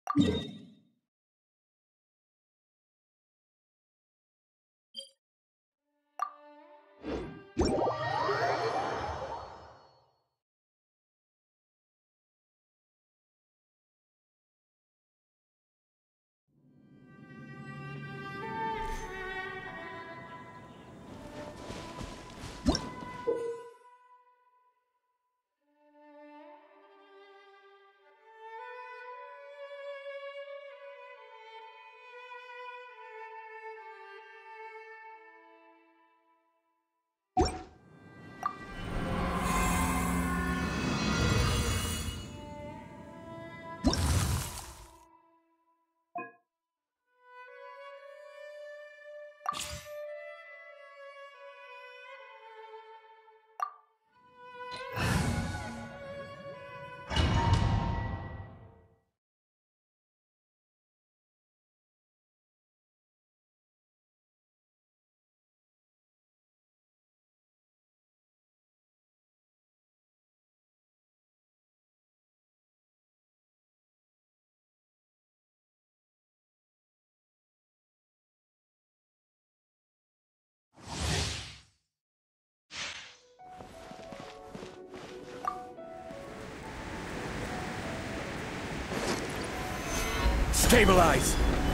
Stabilize!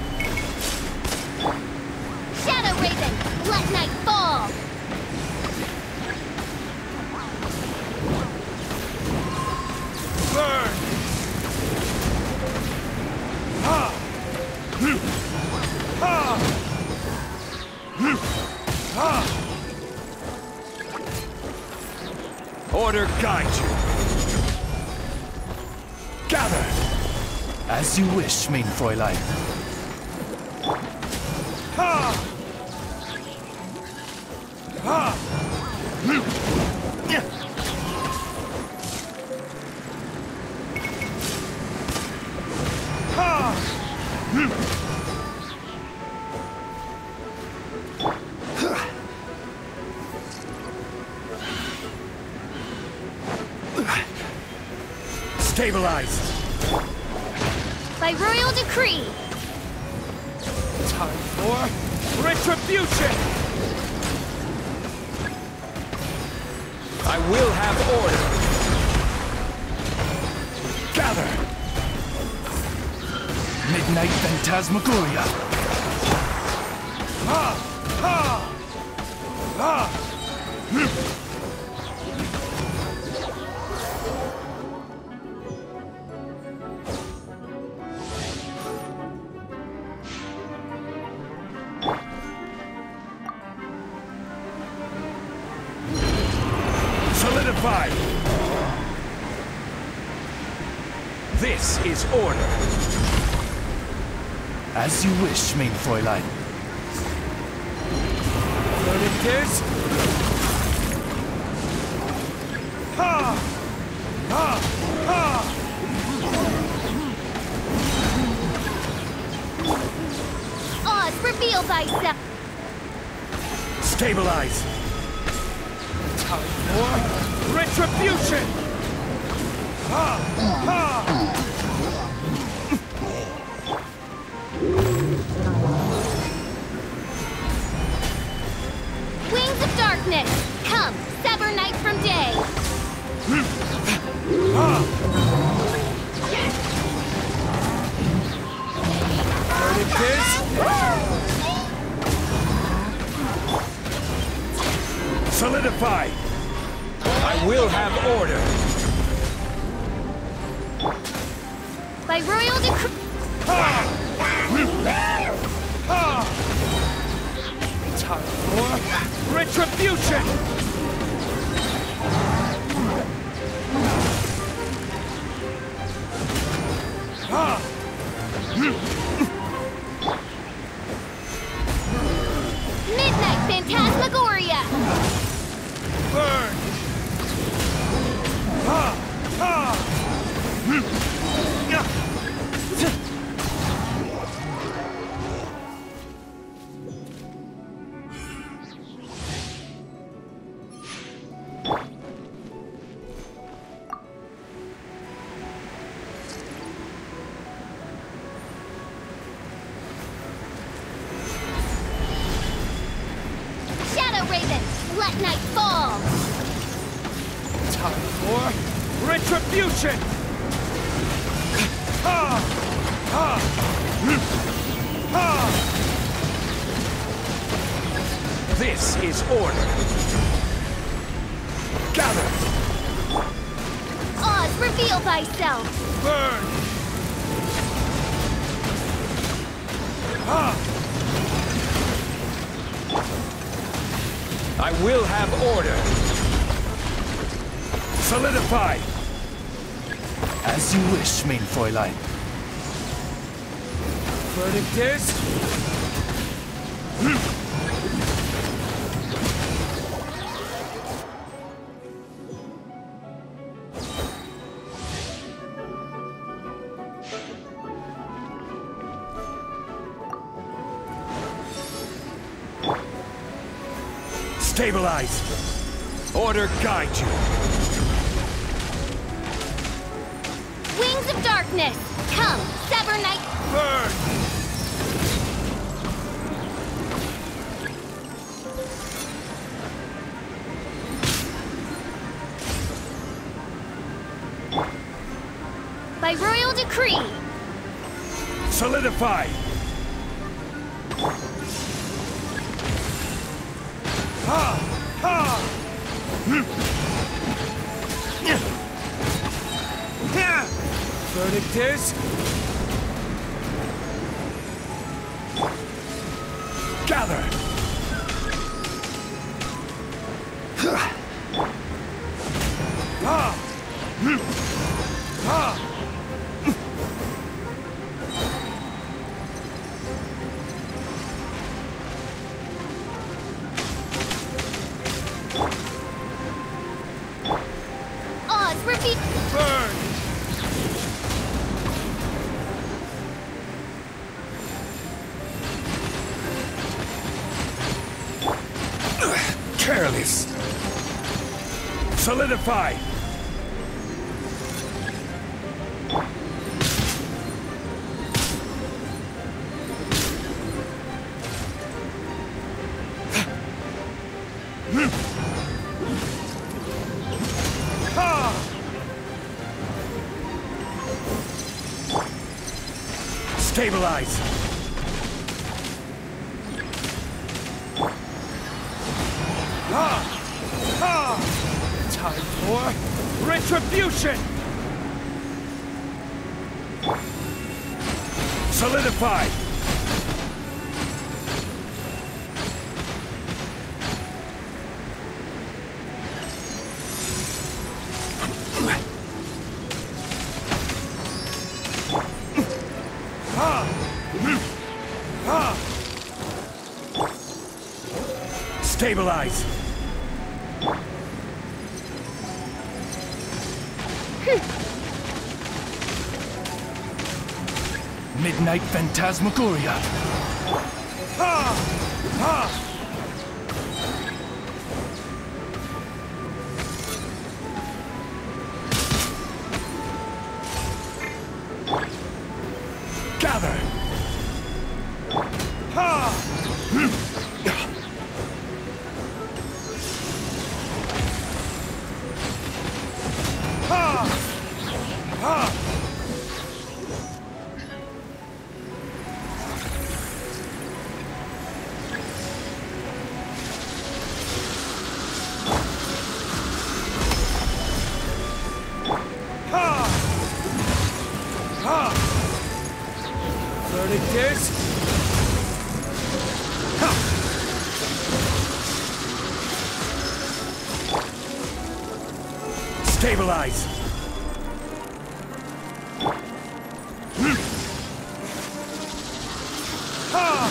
Shadow Raven, let night fall! Burn! Ha! Ha! Ha! Order guide you! Gather! As you wish, mein Fräulein. Ha! Ha! Ha! Stabilize! By royal decree! Time for retribution! I will have order! Gather! Midnight Phantasmagoria. Ha! Ha! Ha! Solidify! This is order. As you wish, mein Fräulein. Verdict is... Ha! Ha! Ha! Oz, reveal thyself! Stabilize! Time for retribution! Ha! Ha! Wings of darkness! Come, sever night from day! Verdict is... Solidify! I will have order! By royal decree... Time for retribution! Midnight Phantasmagoria! Burn! Let night fall! Time for retribution! Ha! Ha! Ha! This is order. Gather! Oz, reveal thyself! Burn! Ha! I will have order. Solidify! As you wish, mein Fräulein. Verdict is... Stabilize! Order guide you! Wings of darkness! Come, sever night... Burn! By royal decree! Solidify! Ha! Ha! Verdict is... Gather! Ha! Ha! Oz, reveal... Burn! Careless! Solidify! Ha! Stabilize! Ha! Ha! Time for retribution! Solidify! Ha! Ha! Stabilize! Midnight Phantasmagoria. Ha! Ha! Gather! Ha! Ha! Ha! Ha! Ha! Verdict is... Ha! Stabilize! Ha!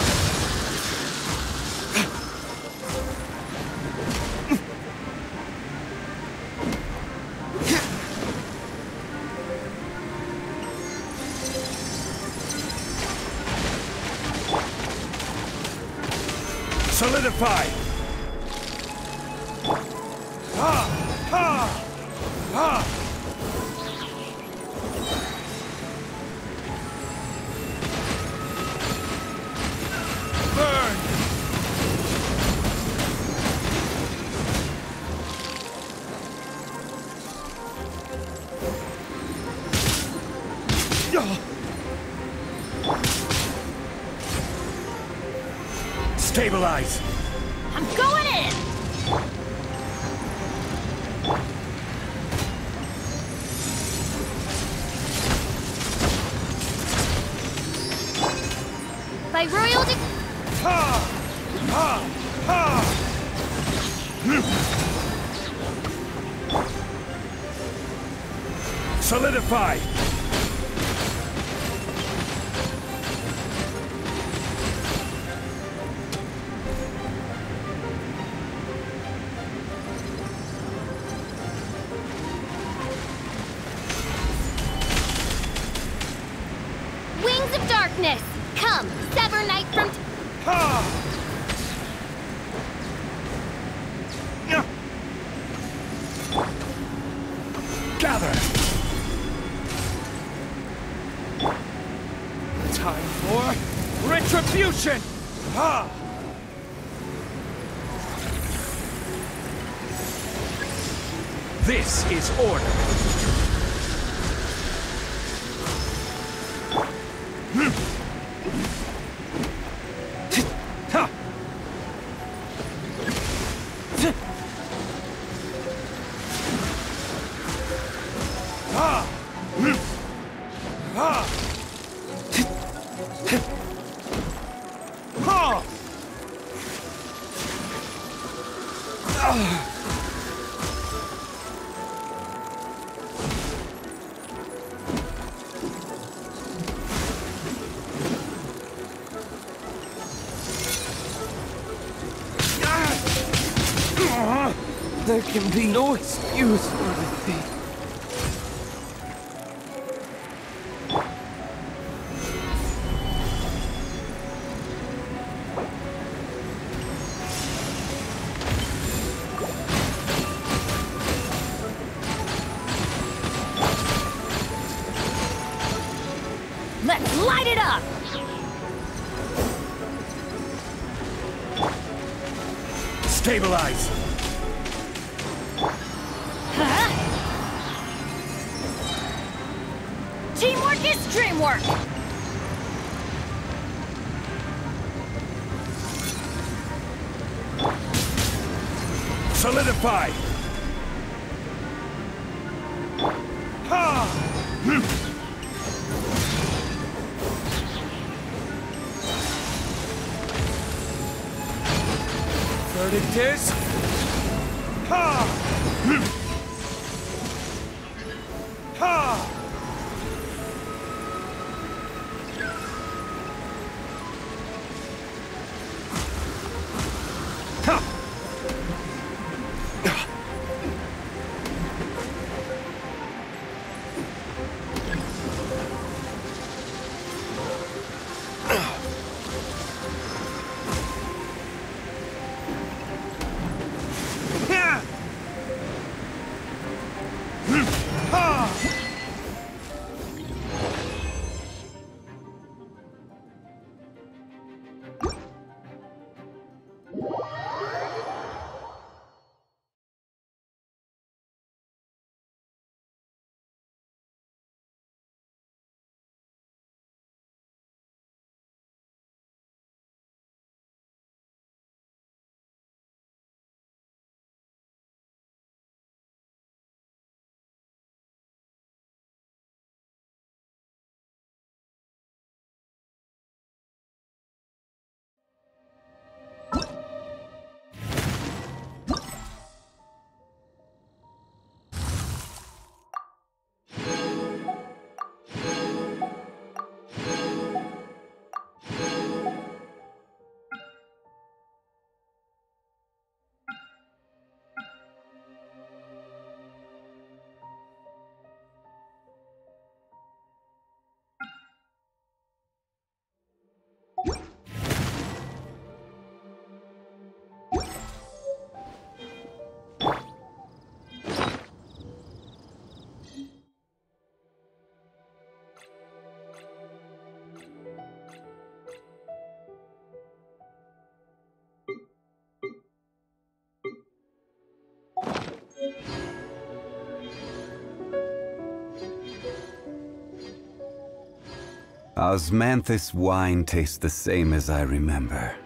Solidify! Ha! Ha! Ha! Burn! Stabilize! I'm going in! By royal Ha! Ha! Ha! Solidify! Wings of darkness! Come, sever night from... Ha! Gather! Time for retribution! Ha! This is order. Ha! Ha! Ha! Ha! There can be no excuse for defeat. Let's light it up! Stabilize! Huh? Teamwork is dreamwork! Solidify! Ha! Verdict is... Ha! Ha! Osmanthus wine tastes the same as I remember.